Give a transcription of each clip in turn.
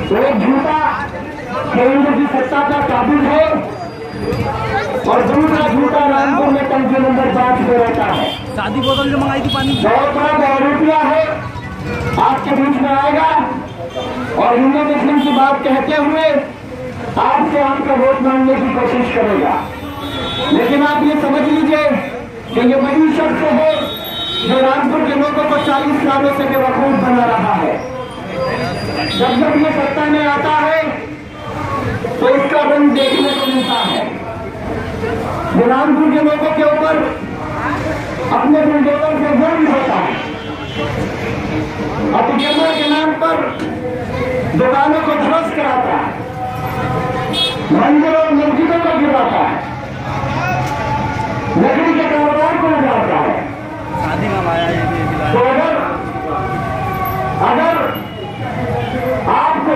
एक झूठा केंद्र की सत्ता का काबिज है और दूसरा झूठा रामपुर में टंकी नंबर 5 पे रहता है। शादी बोतल जो मंगाई थी पानी बहुत बड़ा रुपया है आपके बीच में आएगा और हिंदू मुस्लिम की बात कहते हुए आपसे आपका वोट मांगने की कोशिश करेगा। लेकिन आप ये समझ लीजिए कि ये वही शख्स है जो रामपुर के लोगों को 40 सालों से बेवकूफ बना रहा है। जब जब ये सत्ता में आता है तो इसका रंग देखने को मिलता है। रामपुर के लोगों के ऊपर अपने बुलडोजर से जुर्म होता है, अतिक्रमण के नाम पर दुकानों को ध्वस्त कराता है, मंदिरों और मस्जिदों को गिराता है, लकड़ी के कारोबार को उजाड़ता है। तो अगर आपको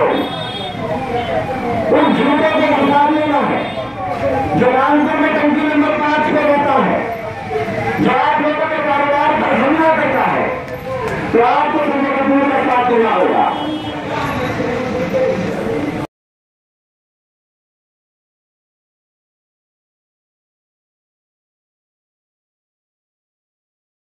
उस झूठे को हटा लेना है जो रामपुर में टंकी नंबर 5 पे रहता है, जो आप लोगों के कारोबार पर हमला करता है, तो आपको संजय कपूर का साथ देना होगा।